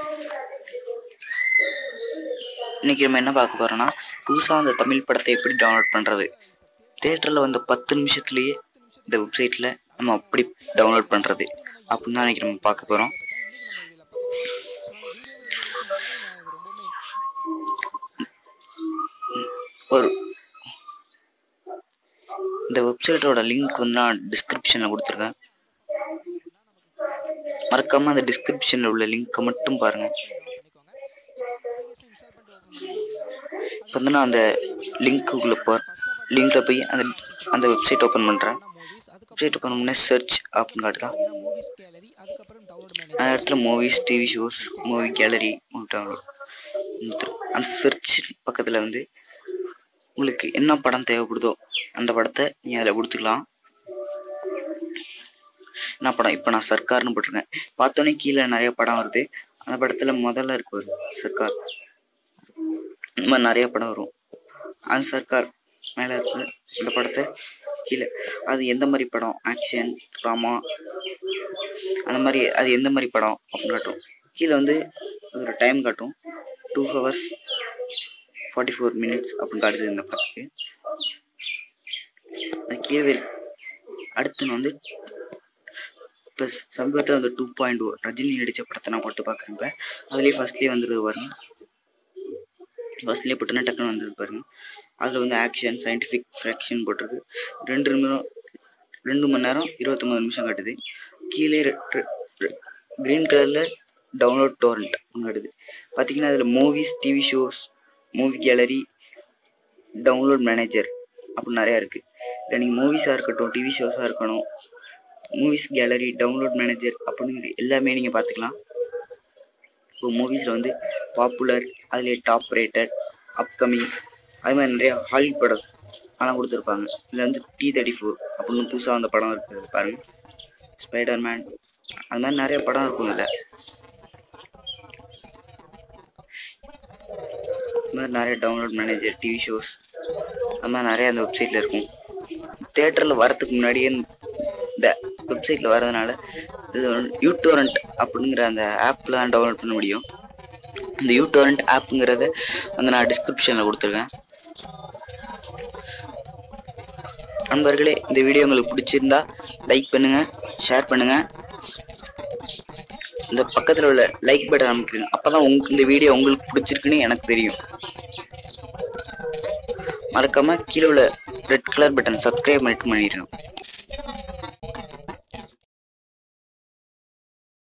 இன்னைக்கு நம்ம என்ன பார்க்க போறோம்னா, புதுசாக அந்த தமிழ் படத்தை எப்படி டவுன்லோட் பண்ணுறது. தேட்டரில் வந்து 10 நிமிஷத்துலேயே இந்த வெப்சைட்டில் நம்ம அப்படி டவுன்லோட் பண்ணுறது அப்படின்னு தான் இன்னைக்கு நம்ம பார்க்க போகிறோம். இந்த வெப்சைட்டோட லிங்க் வந்து நான் டிஸ்கிரிப்ஷனில் கொடுத்துருக்கேன். மறக்காமல் அந்த டிஸ்கிரிப்ஷனில் உள்ள லிங்க்கை மட்டும் பாருங்கள். இப்போ வந்து நான் அந்த லிங்க்குள்ளே லிங்க்கில் போய் அந்த வெப்சைட் ஓப்பன் பண்ணுறேன். வெப்சைட் ஓப்பன் பண்ண சர்ச் அப்படின்னு காட்டுதான். அந்த இடத்துல movies, TV shows, movie gallery அந்த சர்ச் பக்கத்தில் வந்து உங்களுக்கு என்ன படம் தேவைப்படுதோ அந்த படத்தை நீங்கள் அதில் கொடுத்துக்கலாம். என்ன படம், இப்போ நான் சர்க்கார்னு போட்டிருக்கேன். பார்த்தோன்னே கீழே நிறைய படம் வருது. அந்த படத்தில் முதல்ல இருக்கு சர்க்கார். இந்த மாதிரி நிறைய படம் வரும். அந்த சர்க்கார் மேலே இருக்கு அந்த படத்தை கீழே அது எந்த மாதிரி படம், ஆக்ஷன், ட்ராமா, அந்த மாதிரி அது எந்த மாதிரி படம் அப்படின்னு காட்டும். கீழே வந்து ஒரு டைம் காட்டும், 2 hours 44 minutes அப்படின்னு காட்டுது இந்த படத்துக்கு. அது கீழே அடுத்து வந்து இப்போ சமீபத்தில் வந்து 2.0 ரஜினி நடித்த படத்தை நான் போட்டு பார்க்குறேன். அதுலேயே ஃபர்ஸ்ட்லேயே வந்துடுது பாருங்க. ஃபர்ஸ்ட்லேயே போட்டுனா டக்குன்னு வந்தது பாருங்க. அதில் வந்து ஆக்ஷன், சயின்டிஃபிக் ஃப்ராக்ஷன் போட்டிருக்கு. 2 மணி நேரம் 29 நிமிஷம் காட்டுது. கீழே க்ரீன் கலரில் டவுன்லோட் டோரண்ட் காட்டுது. பார்த்தீங்கன்னா அதில் movies, TV shows, movie gallery, download manager அப்படின்னு நிறையா இருக்குது. இல்லை நீங்கள் மூவிஸாக இருக்கட்டும், டிவி ஷோஸாக இருக்கணும், மூவிஸ் கேலரி, டவுன்லோட் மேனேஜர் அப்படின்னு எல்லாமே நீங்கள் பார்த்துக்கலாம். இப்போ மூவிஸில் வந்து பாப்புலர், அதிலே டாப் ரேட்டட், அப்கமிங், அது மாதிரி நிறையா ஹாலிவுட் படம் ஆனால் கொடுத்துருப்பாங்க. இதில் வந்து T-34 அப்படின்னு புதுசாக அந்த படம் இருக்குது பாருங்கள். ஸ்பைடர்மேன், அது மாதிரி நிறைய படம் இருக்கும். இதில் இது மாதிரி நிறைய டவுன்லோட் மேனேஜர், டிவி ஷோஸ், அது மாதிரி நிறையா அந்த வெப்சைட்டில் இருக்கும். தேட்டரில் வரத்துக்கு முன்னாடியே இந்த வெப்சைட்டில் வரதுனால இது யூடோரண்ட் அப்படிங்கிற அந்த ஆப்பில் தான் டவுன்லோட் பண்ண முடியும். இந்த யூடோரண்ட் ஆப்புங்கிறத வந்து நான் டிஸ்கிரிப்ஷனில் கொடுத்துருக்கேன். நண்பர்களே, இந்த வீடியோ உங்களுக்கு பிடிச்சிருந்தா லைக் பண்ணுங்கள், ஷேர் பண்ணுங்கள். இந்த பக்கத்தில் உள்ள லைக் பட்டன் அமைக்கிறீங்க. அப்போ தான் இந்த வீடியோ உங்களுக்கு பிடிச்சிருக்குன்னு எனக்கு தெரியும். மறக்காமல் கீழே உள்ள ரெட் கலர் பட்டன் சப்ஸ்கிரைப் பண்ணிட்டு பண்ணிடுங்க.